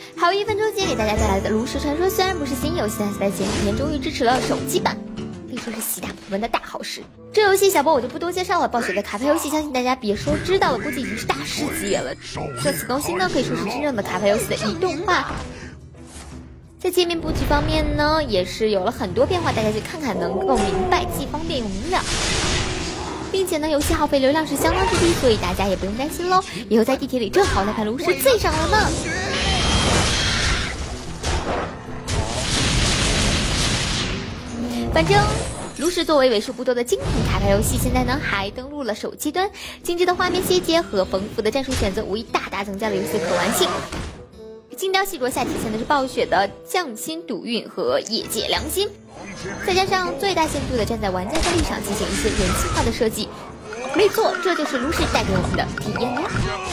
还有1分钟间给大家带来的《炉石传说》，虽然不是新游戏，但是在前几天终于支持了手机版，可以说是喜大普奔的大好事。这游戏小波我就不多介绍了，暴雪的卡牌游戏相信大家别说知道了，估计已经是大师级了。这次更新呢，可以说是真正的卡牌游戏的移动化。在界面布局方面呢，也是有了很多变化，大家去看看能够明白，既方便又明了。并且呢，游戏耗费流量是相当之低，所以大家也不用担心喽。以后在地铁里正好来看炉石最上了呢。反正炉石作为为数不多的精品卡牌游戏，现在呢还登陆了手机端，精致的画面细节和丰富的战术选择，无疑大大增加了游戏的可玩性。精雕细琢下体现的是暴雪的匠心独运和业界良心，再加上最大限度的站在玩家的立场进行一些人性化的设计，没错，这就是炉石带给我们的体验呀。